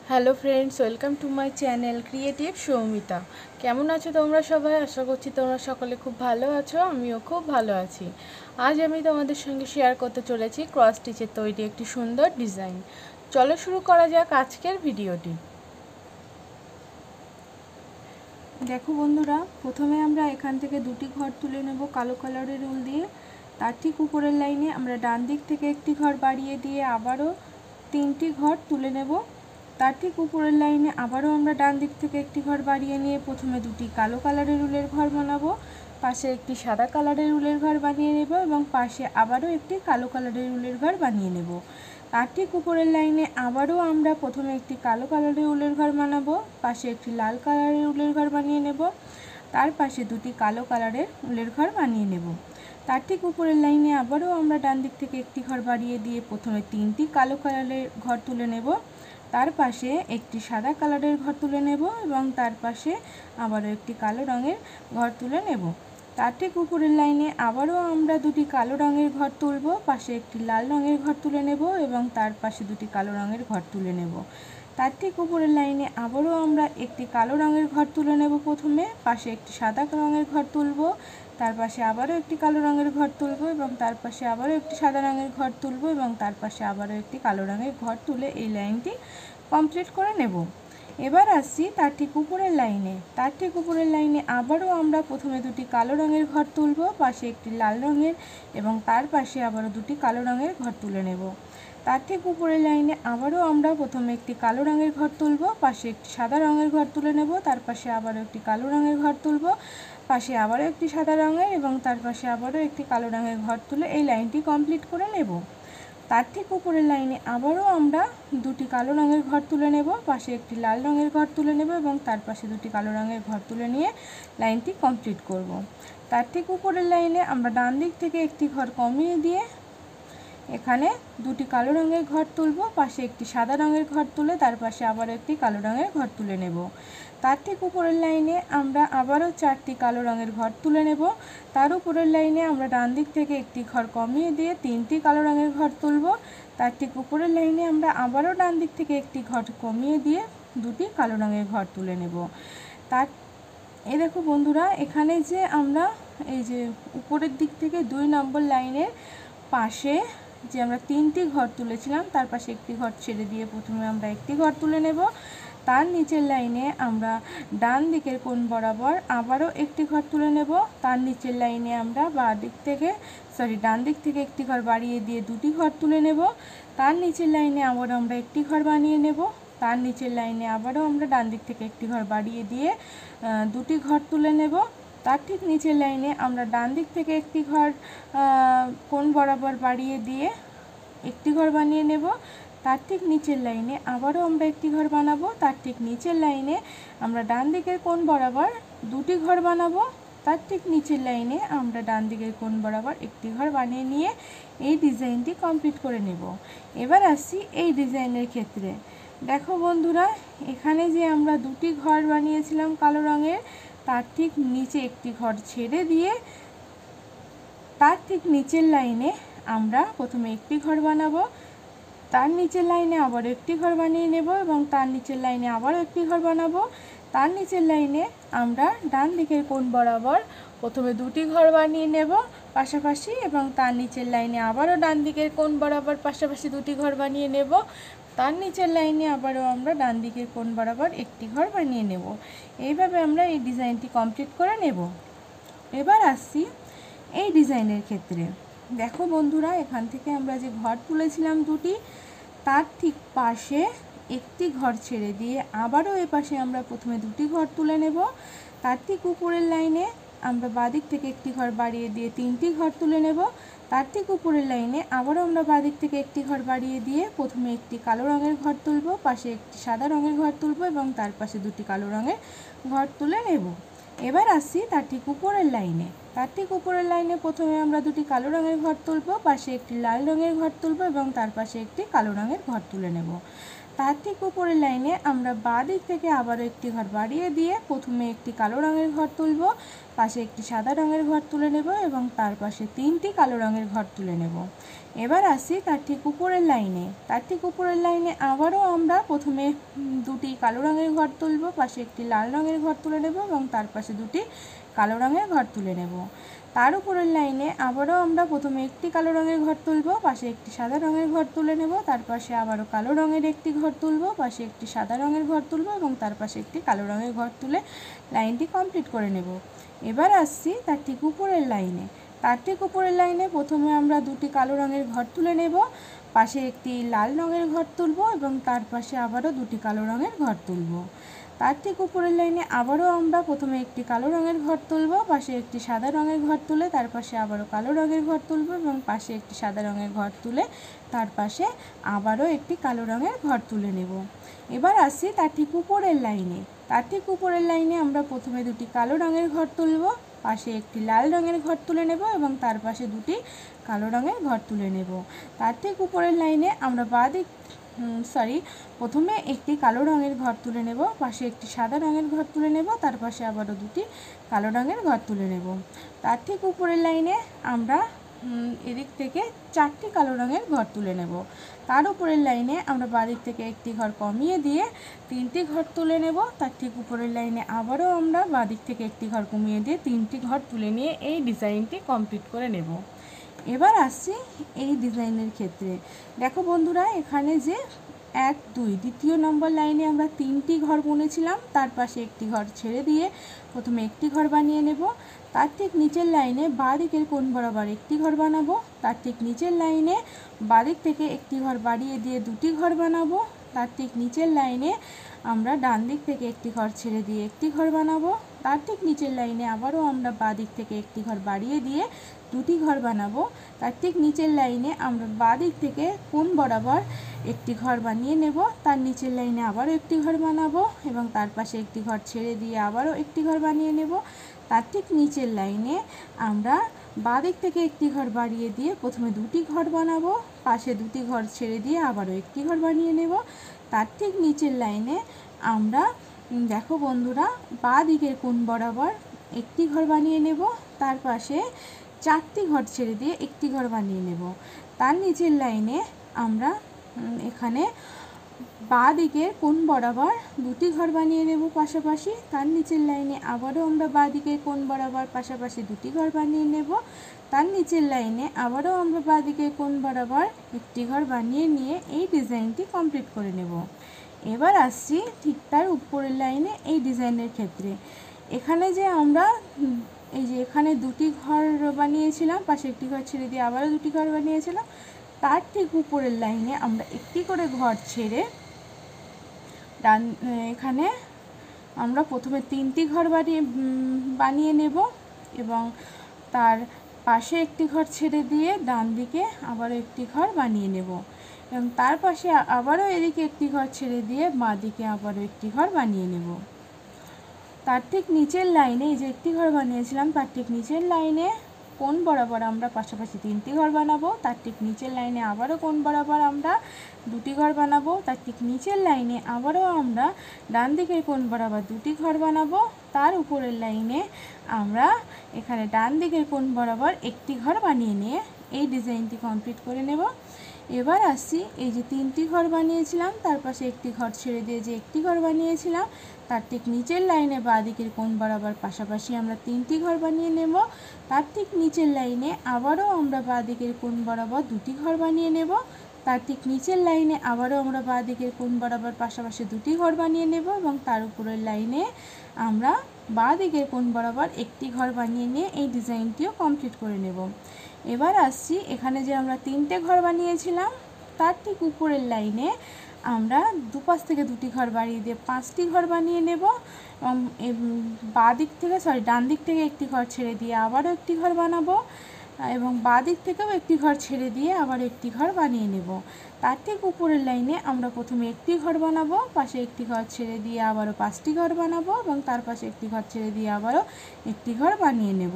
Hello friends, welcome to my channel creative Soumita. কেমন আছো তোমরা সবাই? আশা করছি তোমরা সকলে খুব ভালো আছো, আমিও খুব ভালো আছি। আজ আমি তোমাদের সঙ্গে শেয়ার করতে চলেছি ক্রস স্টিচের তৈরি একটি সুন্দর ডিজাইন। চলো শুরু করা যাক আজকের ভিডিওটি। দেখো বন্ধুরা, প্রথমে আমরা এখান থেকে দুটি ঘর তুলে নেব কালো কালারের উল দিয়ে। তার ঠিক উপরের লাইনে আমরা ডান দিক থেকে একটি ঘর বাড়িয়ে দিয়ে আবারও তিনটি ঘর তুলে নেব। তার ঠিক উপরের লাইনে আবারও আমরা ডান দিক থেকে একটি ঘর বাড়িয়ে নিয়ে প্রথমে দুটি কালো কালারের উলের ঘর বানাবো, পাশে একটি সাদা কালারের উলের ঘর বানিয়ে নেব এবং পাশে আবারও একটি কালো কালারের উলের ঘর বানিয়ে নেব। তার ঠিক উপরের লাইনে আবারও আমরা প্রথমে একটি কালো কালারের উলের ঘর বানাবো, পাশে একটি লাল কালারের উলের ঘর বানিয়ে নেব, তার পাশে দুটি কালো কালারের উলের ঘর বানিয়ে নেব। তার ঠিক উপরের লাইনে আবারও আমরা ডান দিক থেকে একটি ঘর বাড়িয়ে দিয়ে প্রথমে তিনটি কালো কালারের ঘর তুলে নেব, তার পাশে একটি সাদা কালারের ঘর তুলে নেব এবং তার পাশে আবারও একটি কালো রঙের ঘর তুলে নেব। তার ঠিক উপরের লাইনে আবারও আমরা দুটি কালো রঙের ঘর তুলব, পাশে একটি লাল রঙের ঘর তুলে নেব এবং তার পাশে দুটি কালো রঙের ঘর তুলে নেব। তার ঠিক উপরের লাইনে আবারও আমরা একটি কালো রঙের ঘর তুলে নেব, প্রথমে পাশে একটি সাদা রঙের ঘর তুলব, তার পাশে আবারও একটি কালো রঙের ঘর তুলব এবং তার পাশে আবারও একটি সাদা রঙের ঘর তুলব এবং তার পাশে আবারও একটি কালো রঙের ঘর তুলে এই লাইনটি কমপ্লিট করে নেব। এবার আসছি তার ঠিক উপরের লাইনে। তার ঠিক উপরের লাইনে আবারও আমরা প্রথমে দুটি কালো রঙের ঘর তুলব, পাশে একটি লাল রঙের এবং তার পাশে আবারও দুটি কালো রঙের ঘর তুলে নেব। তার ঠিক উপরের লাইনে আবারও আমরা প্রথমে একটি কালো রঙের ঘর তুলব, পাশে একটি সাদা রঙের ঘর তুলে নেব, তার পাশে আবারও একটি কালো রঙের ঘর তুলব, পাশে আবারও একটি সাদা রঙের এবং তার পাশে আবারও একটি কালো রঙের ঘর তুলে এই লাইনটি কমপ্লিট করে নেব। তার ঠিক উপরের লাইনে আবারও আমরা দুটি কালো রঙের ঘর তুলে নেব, পাশে একটি লাল রঙের ঘর তুলে নেব এবং তার পাশে দুটি কালো রঙের ঘর তুলে নিয়ে লাইনটি কমপ্লিট করব। তার ঠিক উপরের লাইনে আমরা ডান দিক থেকে একটি ঘর কমিয়ে দিয়ে এখানে দুটি কালো রঙের ঘর তুলব, পাশে একটি সাদা রঙের ঘর তুলে তার পাশে আবার একটি কালো রঙের ঘর তুলে নেব। তার ঠিক উপরের লাইনে আমরা আবারও চারটি কালো রঙের ঘর তুলে নেব। তার উপরের লাইনে আমরা ডান দিক থেকে একটি ঘর কমিয়ে দিয়ে তিনটি কালো রঙের ঘর তুলব। তার ঠিক উপরের লাইনে আমরা আবারও ডান দিক থেকে একটি ঘর কমিয়ে দিয়ে দুটি কালো রঙের ঘর তুলে নেব। তার এই দেখো বন্ধুরা, এখানে যে আমরা এই যে উপরের দিক থেকে 2 নম্বর লাইনের পাশে যে আমরা তিনটি ঘর তুলেছিলাম তার পাশে একটি ঘর ছেড়ে দিয়ে প্রথমে আমরা একটি ঘর তুলে নেব। তার নিচের লাইনে আমরা ডান দিকের কোণ বরাবর আবারও একটি ঘর তুলে নেব। তার নিচের লাইনে আমরা ডান দিক থেকে একটি ঘর বাড়িয়ে দিয়ে দুটি ঘর তুলে নেব। তার নিচের লাইনে আবার আমরা একটি ঘর বানিয়ে নেব। তার নিচের লাইনে আবারও আমরা ডান দিক থেকে একটি ঘর বাড়িয়ে দিয়ে দুটি ঘর তুলে নেব। তার ঠিক নিচের লাইনে আমরা ডান দিক থেকে একটি ঘর কোণ বরাবর বাড়িয়ে দিয়ে একটি ঘর বানিয়ে নেব। তার ঠিক নিচের লাইনে আবারও আমরা একটি ঘর বানাবো। তার ঠিক নিচের লাইনে আমরা ডান দিকের কোণ বরাবর দুটি ঘর বানাবো। তার ঠিক নিচের লাইনে আমরা ডান দিকের কোণ বরাবর একটি ঘর বানিয়ে নিয়ে এই ডিজাইনটি কমপ্লিট করে নেব। এবার আসছি এই ডিজাইনের ক্ষেত্রে। দেখো বন্ধুরা, এখানে যে আমরা দুটি ঘর বানিয়েছিলাম কালো রঙের, তার ঠিক নিচে একটি ঘর ছেড়ে দিয়ে তার ঠিক নিচের লাইনে আমরা প্রথমে একটি ঘর বানাবো, তার নিচের লাইনে আবার একটি ঘর বানিয়ে নেব এবং তার নিচের লাইনে আবারও একটি ঘর বানাবো। তার নিচের লাইনে আমরা ডান দিকের কোণ বরাবর প্রথমে দুটি ঘর বানিয়ে নেব পাশাপাশি এবং তার নিচের লাইনে আবারও ডান দিকের কোণ বরাবর পাশাপাশি দুটি ঘর বানিয়ে নেব। তার নিচের লাইনে আবারও আমরা ডান দিকের কোণ বরাবর একটি ঘর বানিয়ে নেব। এইভাবে আমরা এই ডিজাইনটি কমপ্লিট করে নেব। এবার আসছি এই ডিজাইনের ক্ষেত্রে। দেখো বন্ধুরা, এখান থেকে আমরা যে ঘর তুলেছিলাম দুটি, তার ঠিক পাশে একটি ঘর ছেড়ে দিয়ে আবারও এ পাশে আমরা প্রথমে দুটি ঘর তুলে নেব। তার ঠিক উপরের লাইনে আমরা বাঁদিক থেকে একটি ঘর বাড়িয়ে দিয়ে তিনটি ঘর তুলে নেব। তার ঠিক উপরের লাইনে আবারও আমরা বাঁদিক থেকে একটি ঘর বাড়িয়ে দিয়ে প্রথমে একটি কালো রঙের ঘর তুলব, পাশে একটি সাদা রঙের ঘর তুলব এবং তার পাশে দুটি কালো রঙের ঘর তুলে নেব। এবার আসছি তার ঠিক উপরের লাইনে। তার ঠিক উপরের লাইনে প্রথমে আমরা দুটি কালো রঙের ঘর তুলব, পাশে একটি লাল রঙের ঘর তুলব এবং তার পাশে একটি কালো রঙের ঘর তুলে নেব। তার ঠিক উপরের লাইনে আমরা বাঁ দিক থেকে আবারও একটি ঘর বাড়িয়ে দিয়ে প্রথমে একটি কালো রঙের ঘর তুলব, পাশে একটি সাদা রঙের ঘর তুলে নেব এবং তার পাশে 3টি কালো রঙের ঘর তুলে নেব। এবার আসি তার ঠিক উপরের লাইনে। তার ঠিক উপরের লাইনে আবারও আমরা প্রথমে দুটি কালো রঙের ঘর তুলব, পাশে একটি লাল রঙের ঘর তুলে নেব এবং তার পাশে দুটি কালো রঙের ঘর তুলে নেব। তার উপরের লাইনে আবারও আমরা প্রথমে একটি কালো রঙের ঘর তুলব, পাশে একটি সাদা রঙের ঘর তুলে নেব, তার পাশে আবারও কালো রঙের একটি ঘর তুলব, পাশে একটি সাদা রঙের ঘর তুলব এবং তার পাশে একটি কালো রঙের ঘর তুলে লাইনটি কমপ্লিট করে নেব। এবার আসছি তার ঠিক উপরের লাইনে। তার ঠিক উপরের লাইনে প্রথমে আমরা দুটি কালো রঙের ঘর তুলে নেব, পাশে একটি লাল রঙের ঘর তুলব এবং তার পাশে আবারও দুটি কালো রঙের ঘর তুলব। তার ঠিক উপরের লাইনে আবারও আমরা প্রথমে একটি কালো রঙের ঘর তুলব, পাশে একটি সাদা রঙের ঘর তুলে তার পাশে আবারও কালো রঙের ঘর তুলব এবং পাশে একটি সাদা রঙের ঘর তুলে তার পাশে আবারও একটি কালো রঙের ঘর তুলে নেব। এবার আসি তার ঠিক উপরের লাইনে। তার ঠিক উপরের লাইনে আমরা প্রথমে দুটি কালো রঙের ঘর তুলব, পাশে একটি লাল রঙের ঘর তুলে নেব এবং তার পাশে দুটি কালো রঙের ঘর তুলে নেব। তার ঠিক উপরের লাইনে আমরা প্রথমে একটি কালো রঙের ঘর তুলে নেব, পাশে একটি সাদা রঙের ঘর তুলে নেব, তার পাশে আবারও দুটি কালো রঙের ঘর তুলে নেব। তার ঠিক উপরের লাইনে আমরা এদিক থেকে 4টি কালো রঙের ঘর তুলে নেব। তার উপরের লাইনে আমরা বাঁদিক থেকে একটি ঘর কমিয়ে দিয়ে 3টি ঘর তুলে নেব। তার ঠিক উপরের লাইনে আবারও আমরা বাঁদিক থেকে একটি ঘর কমিয়ে দিয়ে 3টি ঘর তুলে নিয়ে এই ডিজাইনটি কমপ্লিট করে নেব। এবার আসছি এই ডিজাইনের ক্ষেত্রে। দেখো বন্ধুরা, এখানে যে 1, 2 দ্বিতীয় নম্বর লাইনে আমরা 3টি ঘর বুনেছিলাম, তার পাশে একটি ঘর ছেড়ে দিয়ে প্রথমে একটি ঘর বানিয়ে নেব। তার ঠিক নিচের লাইনে বাঁ দিকের কোণ বরাবর একটি ঘর বানাবো। তার ঠিক নিচের লাইনে বাঁ দিক থেকে একটি ঘর বাড়িয়ে দিয়ে দুটি ঘর বানাবো। তার ঠিক নিচের লাইনে আমরা ডান দিক থেকে একটি ঘর ছেড়ে দিয়ে একটি ঘর বানাবো। তার ঠিক নিচের লাইনে আবারও আমরা বাঁ দিক থেকে একটি ঘর বাড়িয়ে দিয়ে দুটি ঘর বানাবো। তার ঠিক নিচের লাইনে আমরা বাঁ দিক থেকে কোণ বরাবর একটি ঘর বানিয়ে নেব। তার নিচের লাইনে আবারও একটি ঘর বানাবো এবং তার পাশে একটি ঘর ছেড়ে দিয়ে আবারও একটি ঘর বানিয়ে নেব। তার ঠিক নিচের লাইনে আমরা বাঁ দিক থেকে একটি ঘর বাড়িয়ে দিয়ে প্রথমে দুটি ঘর বানাবো, পাশে দুটি ঘর ছেড়ে দিয়ে আবারও একটি ঘর বানিয়ে নেব। তার ঠিক নিচের লাইনে আমরা দেখো বন্ধুরা, বাঁ দিকের কোণ বরাবর একটি ঘর বানিয়ে নেব, তার পাশে 4টি ঘর ছেড়ে দিয়ে একটি ঘর বানিয়ে নেব। তার নিচের লাইনে আমরা এখানে বাঁ দিকের কোণ বরাবর দুটি ঘর বানিয়ে নেব পাশাপাশি। তার নিচের লাইনে আবারও আমরা বাঁ দিকের কোণ বরাবর পাশাপাশি দুটি ঘর বানিয়ে নেব। তার নিচের লাইনে আবারও আমরা বাঁ দিকের কোণ বরাবর একটি ঘর বানিয়ে নিয়ে এই ডিজাইনটি কমপ্লিট করে নেব। এবার আসছি ঠিক তার উপরের লাইনে এই ডিজাইনের ক্ষেত্রে। এখানে যে আমরা এই যে এখানে দুটি ঘর বানিয়েছিলাম, পাশে একটি ঘর ছেড়ে দিয়ে আবারও দুটি ঘর বানিয়েছিলাম, তার ঠিক উপরের লাইনে আমরা একটি করে ঘর ছেড়ে এখানে আমরা প্রথমে 3টি ঘর বানিয়ে নেব এবং তার পাশে একটি ঘর ছেড়ে দিয়ে ডান দিকে আবারও একটি ঘর বানিয়ে নেব এবং তার পাশে আবারও এদিকে একটি ঘর ছেড়ে দিয়ে বাঁ দিকে আবারও একটি ঘর বানিয়ে নেব। তার ঠিক নিচের লাইনে এই যে একটি ঘর বানিয়েছিলাম, তার ঠিক নিচের লাইনে কোণ বরাবর আমরা পাশাপাশি 3টি ঘর বানাবো। তার ঠিক নিচের লাইনে আবারও কোণ বরাবর আমরা দুটি ঘর বানাবো। তার ঠিক নিচের লাইনে আবারও আমরা ডান দিকের কোণ বরাবর দুটি ঘর বানাবো। তার উপরের লাইনে আমরা এখানে ডান দিকের কোণ বরাবর একটি ঘর বানিয়ে নিয়ে এই ডিজাইনটি কমপ্লিট করে নেব। এবার আসছি এই যে 3টি ঘর বানিয়েছিলাম, তার পাশে একটি ঘর ছেড়ে দিয়ে যে একটি ঘর বানিয়েছিলাম, তার ঠিক নিচের লাইনে বাঁ দিকের কোণ বরাবর পাশাপাশি আমরা 3টি ঘর বানিয়ে নেব। তার ঠিক নিচের লাইনে আবারও আমরা বাঁ দিকের কোণ বরাবর দুটি ঘর বানিয়ে নেব। তার ঠিক নিচের লাইনে আবারও আমরা বাঁ দিকের কোণ বরাবর পাশাপাশি দুটি ঘর বানিয়ে নেব এবং তার উপরের লাইনে আমরা বাঁ দিকের কোণ বরাবর একটি ঘর বানিয়ে নিয়ে এই ডিজাইনটিও কমপ্লিট করে নেব। এবার আসছি এখানে যে আমরা 3টে ঘর বানিয়েছিলাম, তার ঠিক উপরের লাইনে আমরা দুপাশ থেকে দুটি ঘর বাড়িয়ে দিয়ে 5টি ঘর বানিয়ে নেব এবং ডান দিক থেকে একটি ঘর ছেড়ে দিয়ে আবারও একটি ঘর বানাবো এবং বাঁ দিক থেকেও একটি ঘর ছেড়ে দিয়ে আবার একটি ঘর বানিয়ে নেব। তার ঠিক উপরের লাইনে আমরা প্রথমে একটি ঘর বানাবো, পাশে একটি ঘর ছেড়ে দিয়ে আবারও 5টি ঘর বানাবো এবং তার পাশে একটি ঘর ছেড়ে দিয়ে আবারও একটি ঘর বানিয়ে নেব।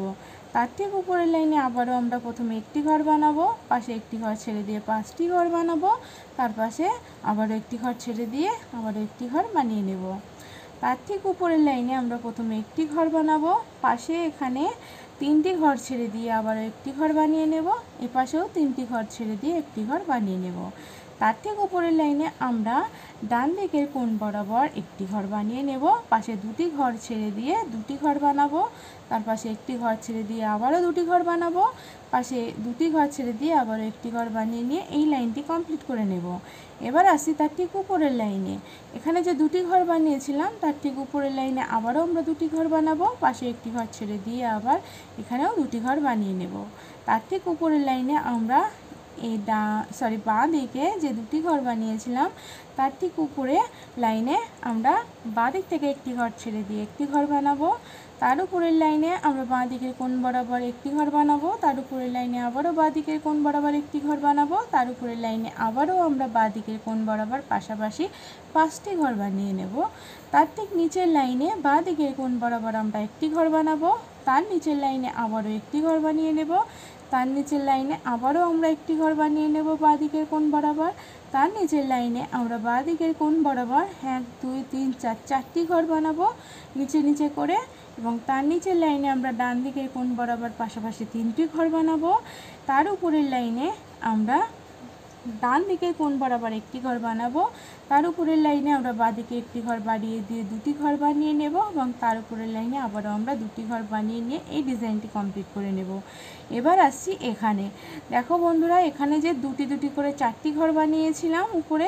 তার ঠিক উপরের লাইনে আবারও আমরা প্রথমে একটি ঘর বানাবো, পাশে একটি ঘর ছেড়ে দিয়ে 5টি ঘর বানাবো, তার পাশে আবারও একটি ঘর ছেড়ে দিয়ে আবারও একটি ঘর বানিয়ে নেব। তার ঠিক উপরের লাইনে আমরা প্রথমে একটি ঘর বানাবো, পাশে এখানে 3টি ঘর ছেড়ে দিয়ে আবারও একটি ঘর বানিয়ে নেব, এপাশেও 3টি ঘর ছেড়ে দিয়ে একটি ঘর বানিয়ে নেব। তার ঠিক উপরের লাইনে আমরা ডান দিকের কোণ বরাবর একটি ঘর বানিয়ে নেব, পাশে 2টি ঘর ছেড়ে দিয়ে 2টি ঘর বানাবো, তার পাশে একটি ঘর ছেড়ে দিয়ে আবারও 2টি ঘর বানাবো, পাশে 2টি ঘর ছেড়ে দিয়ে আবারও একটি ঘর বানিয়ে নিয়ে এই লাইনটি কমপ্লিট করে নেব। এবার আসি তার ঠিক উপরের লাইনে, এখানে যে 2টি ঘর বানিয়েছিলাম তার ঠিক উপরের লাইনে আবারও আমরা 2টি ঘর বানাবো, পাশে একটি ঘর ছেড়ে দিয়ে আবার এখানেও 2টি ঘর বানিয়ে নেব। তার ঠিক উপরের লাইনে আমরা এই বাঁ দিকে যে 2টি ঘর বানিয়েছিলাম তার ঠিক উপরে লাইনে আমরা বাঁ দিক থেকে একটি ঘর ছেড়ে দিয়ে একটি ঘর বানাবো, তার উপরের লাইনে আমরা বাঁ দিকের কোণ বরাবর একটি ঘর বানাবো, তার উপরের লাইনে আবারও বাঁ দিকের কোণ বরাবর একটি ঘর বানাবো, তার উপরের লাইনে আবারও আমরা বাঁ দিকের কোণ বরাবর পাশাপাশি 5টি ঘর বানিয়ে নেব। তার ঠিক নিচের লাইনে বাঁ দিকের কোণ বরাবর আমরা একটি ঘর বানাবো, তার নিচের লাইনে আবারও একটি ঘর বানিয়ে নেব, তার নিচের লাইনে আবারও আমরা একটি ঘর বানিয়ে নেব বাঁ দিকের কোণ বরাবর, তার নিচের লাইনে আমরা বাঁ দিকের কোণ বরাবর 1 2 3 4 4টি ঘর বানাবো নিচে নিচে করে, এবং তার নিচের লাইনে আমরা ডান দিকের কোণ বরাবর পাশাপাশি 3টি ঘর বানাবো। তার উপরের লাইনে আমরা ডান দিকের কোণ বরাবর একটি ঘর বানাবো, তার উপরের লাইনে আমরা বাঁ দিকে একটি ঘর বাড়িয়ে দিয়ে 2টি ঘর বানিয়ে নেব, এবং তার উপরের লাইনে আবারও আমরা 2টি ঘর বানিয়ে নিয়ে এই ডিজাইনটি কমপ্লিট করে নেব। এবার আসছি এখানে, দেখো বন্ধুরা এখানে যে 2টি করে 4টি ঘর বানিয়েছিলাম উপরে,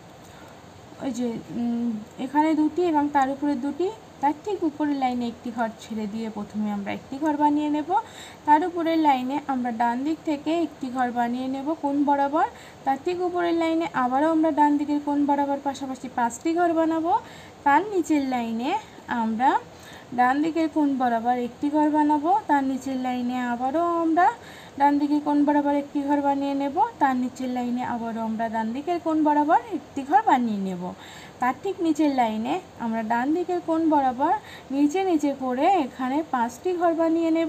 ওই যে এখানে 2টি এবং তার উপরে 2টি, তার ঠিক উপরের লাইনে একটি ঘর ছেড়ে দিয়ে প্রথমে আমরা একটি ঘর বানিয়ে নেব, তার উপরের লাইনে আমরা ডান দিক থেকে একটি ঘর বানিয়ে নেব কোণ বরাবর, তার ঠিক উপরের লাইনে আবারও আমরা ডান দিকের কোণ বরাবর পাশাপাশি 5টি ঘর বানাবো, তার নিচের লাইনে আমরা ডান দিকের কোণ বরাবর একটি ঘর বানাবো, তার নিচের লাইনে আবারও আমরা ডান দিকের কোণ বরাবর একটি ঘর বানিয়ে নেব, তার নিচের লাইনে আবারও আমরা ডান দিকের কোণ বরাবর একটি ঘর বানিয়ে নেব। তার ঠিক নিচের লাইনে আমরা ডান দিকের কোণ বরাবর নিচে নিচে করে এখানে 5টি ঘর বানিয়ে নেব,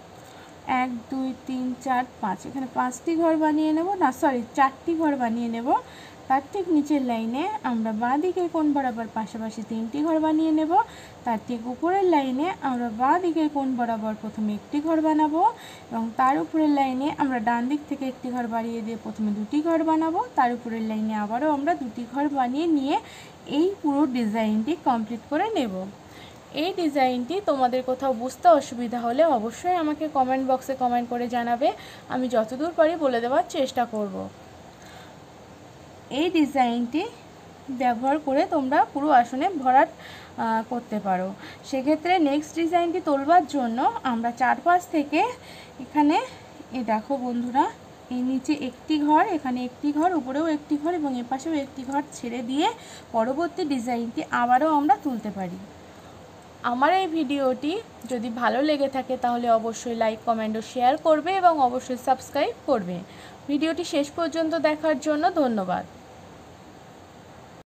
1 2 3 4 5, এখানে 5টি ঘর বানিয়ে নেব, 4টি ঘর বানিয়ে নেব। তার ঠিক নিচের লাইনে আমরা বাঁ দিকের কোণ বরাবর পাশাপাশি 3টি ঘর বানিয়ে নেব, তার ঠিক উপরের লাইনে আমরা বাঁ দিকের কোণ বরাবর প্রথমে একটি ঘর বানাবো, এবং তার উপরের লাইনে আমরা ডান দিক থেকে একটি ঘর বাড়িয়ে দিয়ে প্রথমে 2টি ঘর বানাবো, তার উপরের লাইনে আবারও আমরা 2টি ঘর বানিয়ে নিয়ে এই পুরো ডিজাইনটি কমপ্লিট করে নেব। এই ডিজাইনটি তোমাদের কোথাও বুঝতে অসুবিধা হলে অবশ্যই আমাকে কমেন্ট বক্সে কমেন্ট করে জানাবে, আমি যতদূর পারি বলে দেওয়ার চেষ্টা করব। এই ডিজাইনটি ব্যবহার করে তোমরা পুরো আসনে ভরাট করতে পারো। সেক্ষেত্রে নেক্সট ডিজাইনটি তোলবার জন্য আমরা চারপাশ থেকে এখানে দেখো বন্ধুরা, এই নিচে একটি ঘর, এখানে একটি ঘর, উপরেও একটি ঘর এবং এপাশেও একটি ঘর ছেড়ে দিয়ে পরবর্তী ডিজাইনটি আবারও আমরা তুলতে পারি। আমার এই ভিডিওটি যদি ভালো লেগে থাকে তাহলে অবশ্যই লাইক কমেন্ট ও শেয়ার করবে এবং অবশ্যই সাবস্ক্রাইব করবে। ভিডিওটি শেষ পর্যন্ত দেখার জন্য ধন্যবাদ।